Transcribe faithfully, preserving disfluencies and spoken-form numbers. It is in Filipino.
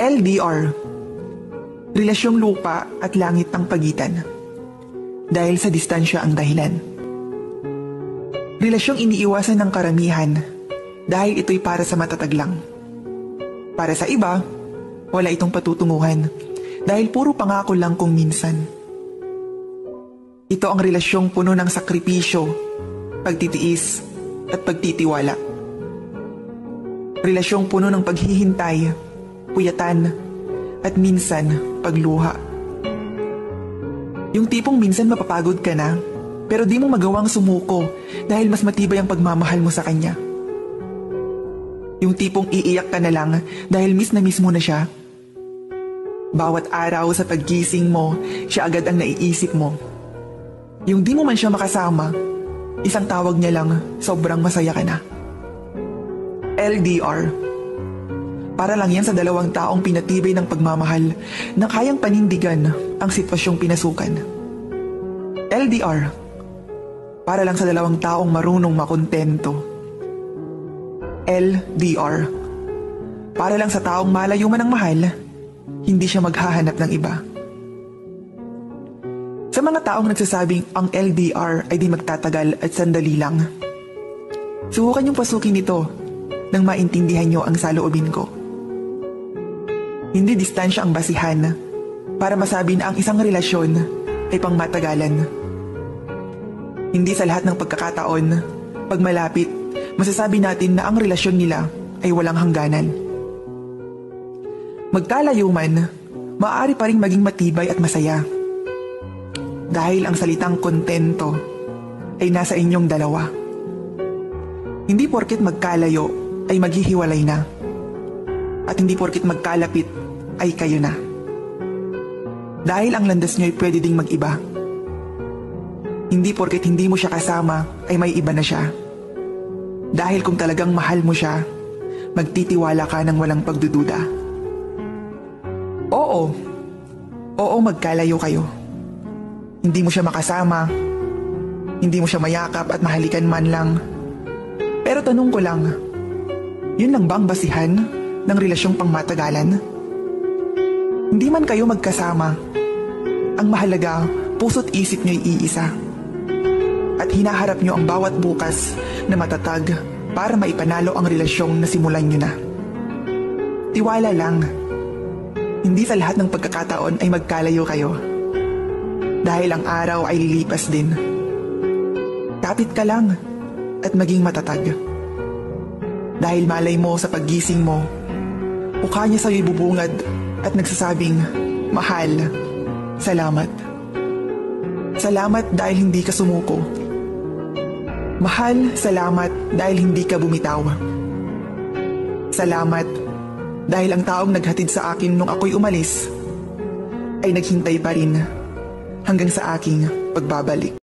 L D R. Relasyong lupa at langit ang pagitan. Dahil sa distansya ang dahilan. Relasyong iniiwasan ng karamihan dahil ito'y para sa matatag lang. Para sa iba, wala itong patutunguhan dahil puro pangako lang kung minsan. Ito ang relasyong puno ng sakripisyo, pagtitiis at pagtitiwala. Relasyong puno ng paghihintay, puyatan at minsan pagluha. Yung tipong minsan mapapagod ka na pero di mo magawang sumuko dahil mas matibay ang pagmamahal mo sa kanya. Yung tipong iiyak ka na lang dahil miss na miss mo na siya. Bawat araw sa paggising mo, siya agad ang naiisip mo. Yung di mo man siya makasama, isang tawag niya lang, sobrang masaya ka na. L D R. Para lang yan sa dalawang taong pinatibay ng pagmamahal na kayang panindigan ang sitwasyong pinasukan. L D R. Para lang sa dalawang taong marunong makontento. L D R. Para lang sa taong malayo man ang mahal, hindi siya maghahanap ng iba. Sa mga taong nagsasabing ang L D R ay di magtatagal at sandali lang, subukan niyong pasukin ito nang maintindihan niyo ang saloobin ko. Hindi distansya ang basihan para masabi na ang isang relasyon ay pangmatagalan. Hindi sa lahat ng pagkakataon, pag malapit, masasabi natin na ang relasyon nila ay walang hangganan. Magkalayo man, maaari pa ring maging matibay at masaya. Dahil ang salitang kontento ay nasa inyong dalawa. Hindi porket magkalayo ay maghihiwalay na. At hindi porket magkalapit ay kayo na. Dahil ang landas nyo ay pwede ding mag-iba. Hindi porket hindi mo siya kasama ay may iba na siya. Dahil kung talagang mahal mo siya, magtitiwala ka ng walang pagdududa. Oo, oo magkalayo kayo. Hindi mo siya makasama, hindi mo siya mayakap at mahalikan man lang. Pero tanong ko lang, yun lang ba ang basihan ng relasyong pangmatagalan? Hindi man kayo magkasama, ang mahalaga, puso't isip nyo'y iisa. At hinaharap nyo ang bawat bukas na matatag para maipanalo ang relasyong nasimulan nyo na. Tiwala lang, hindi sa lahat ng pagkakataon ay magkalayo kayo. Dahil ang araw ay lilipas din. Kapit ka lang at maging matatag. Dahil malay mo sa paggising mo, mukha niya sa'yo'y bubungad at nagsasabing, mahal, salamat. Salamat dahil hindi ka sumuko. Mahal, salamat dahil hindi ka bumitaw. Salamat dahil ang taong naghatid sa akin nung ako'y umalis ay naghintay pa rin hanggang sa aking pagbabalik.